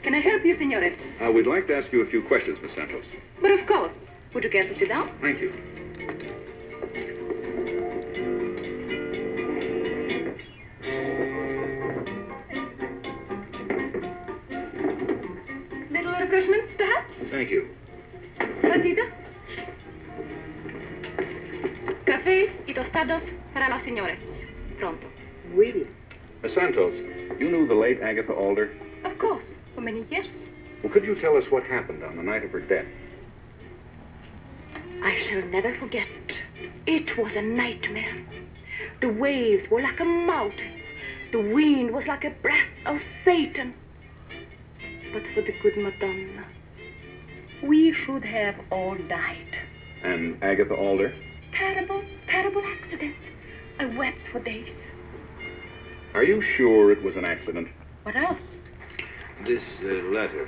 Can I help you, senores? We'd like to ask you a few questions, Miss Santos. But of course. Would you care to sit down? Thank you. Little refreshments, perhaps? Thank you. Batida? Café y tostados para los señores. Pronto. Muy bien. Miss Santos, you knew the late Agatha Alder? Of course. For many years. Well, could you tell us what happened on the night of her death? I shall never forget. It was a nightmare. The waves were like mountains. The wind was like a breath of Satan. But for the good Madonna, we should have all died. And Agatha Alder? Terrible, terrible accident. I wept for days. Are you sure it was an accident? What else? This letter.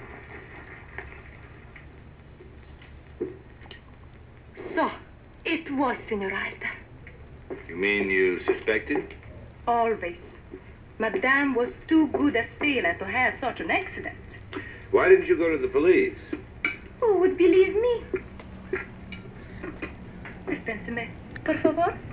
So, it was Senor Alder. You mean you suspected? Always. Madame was too good a sailor to have such an accident. Why didn't you go to the police? Who would believe me? Dispénseme, por favor.